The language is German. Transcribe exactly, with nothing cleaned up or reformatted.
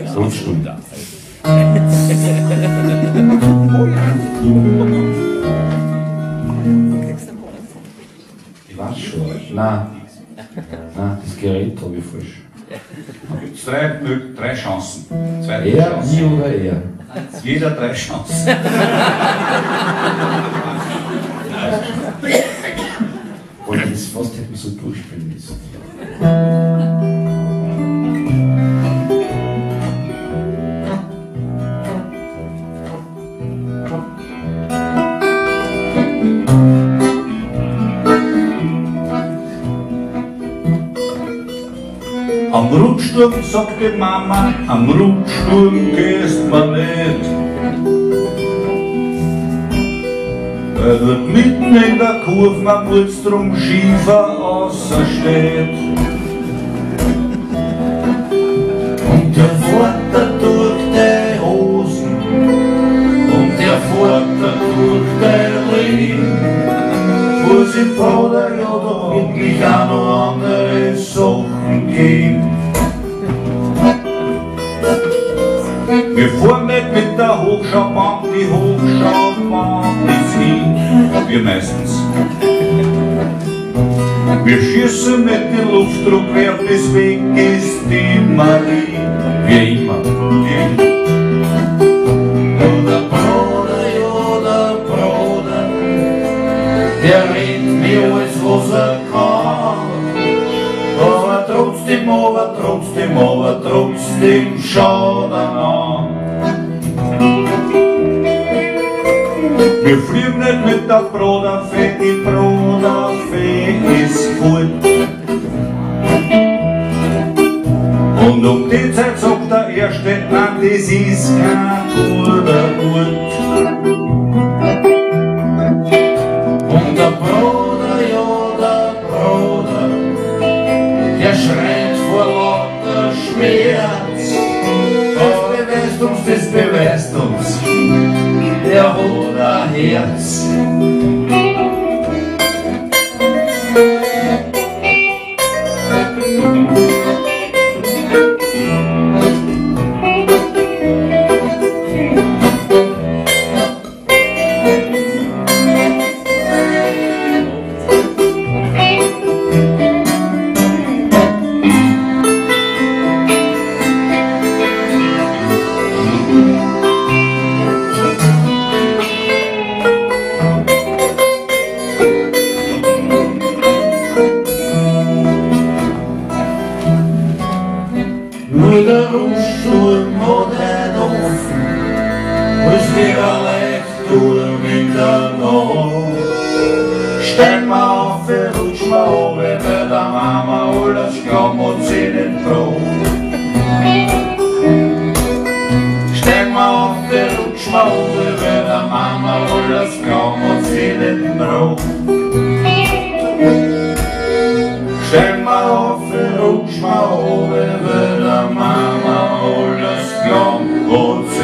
Grundstunde. Ich weiß schon. Nein. Nein, das Gerät habe ich falsch. Da gibt es drei, drei Chancen. Zweite Er, Chance. ich oder er? Jeder drei Chancen. Wollte das fast hätten so durchspielen müssen. Am Rutschturm sagt die Mama, am Rutschturm gehst man nicht. Weil dort mitten in der Kurve man kurz drum Schiefer außersteht. Und der Vater durch die Hosen und der Vater durch die Leben. Wo sie Bruder, ja, da wirklich auch noch andere Sachen gehen. Wir fahren nicht mit der Hochschaubahn, die Hochschaubahn ist hin, wir meistens. Wir schießen mit dem Luftdruck, wer bis weg ist, die Marie, wie immer. Ja, der Bruder, ja, der Bruder, der redet mir alles, was er kann. Aber trotzdem, aber trotzdem, aber trotzdem schaut er an. Wir fliegen nicht mit der Broderfee, die Broderfee ist fort. Und um die Zeit sagt der Erste, nein, das ist kein guter Gut. Und der Bruder, ja, der Bruder, der schreit vor lauter Schmerz. Das beweist uns, das beweist uns, der hat ein Herz. Nur der Rutschturm hat ein offen, muss wir leicht durch in der Nacht. Steig mal auf, rutsch mal runter, bei der Mama alles Glauben hat sie nicht gebraucht. Steig mal auf, rutsch mal runter, bei der Mama alles Glauben hat sie nicht gebraucht. Steig mal auf, rutsch mal runter, bei der Mama alles Glauben hat